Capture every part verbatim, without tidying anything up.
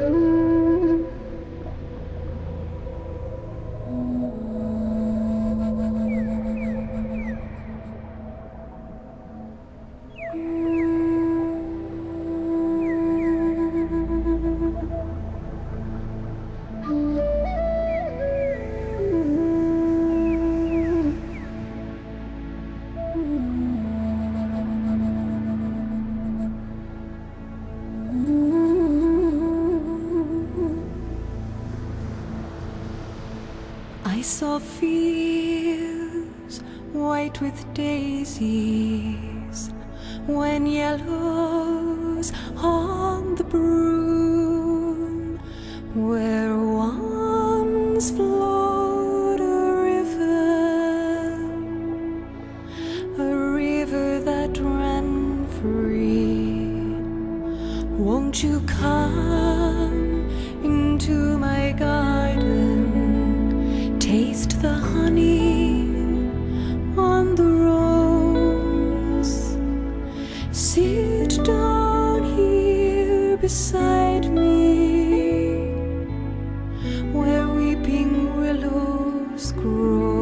I saw fields white with daisies, when yellows on the broom, where once flowed a river, a river that ran free. Won't you come into my garden, taste the honey on the rose, sit down here beside me, where weeping willows grow.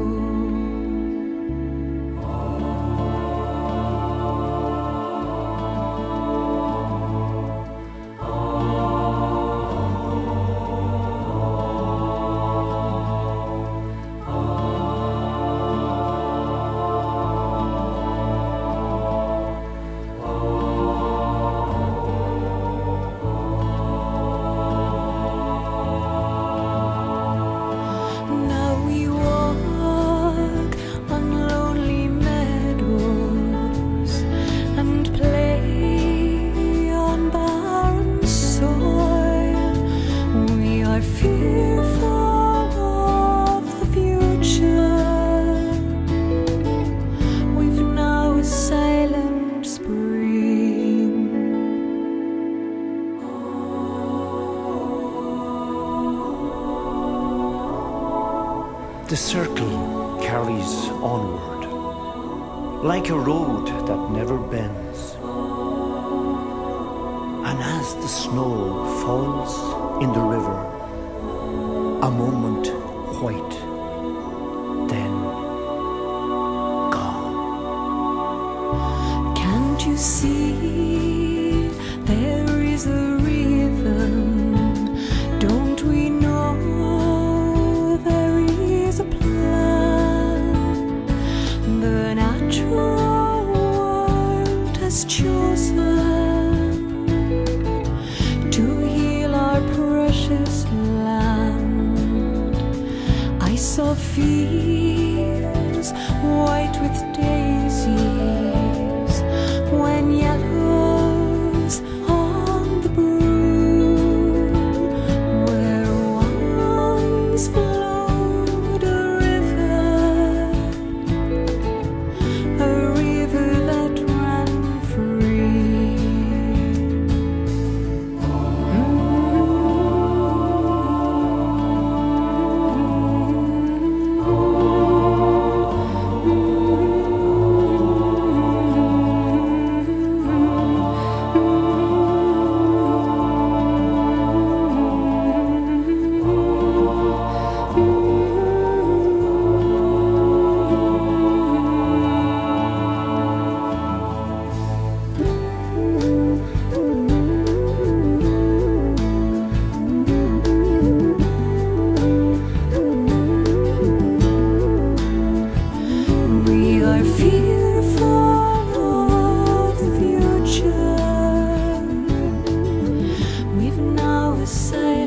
The circle carries onward, like a road that never bends. And as the snow falls in the river, a moment white, then gone. Can't you see there is a rhythm? Don't we know? The natural world has chosen to heal our precious land. I saw fields white with daisies, when yellows on the broom, where once flowed a say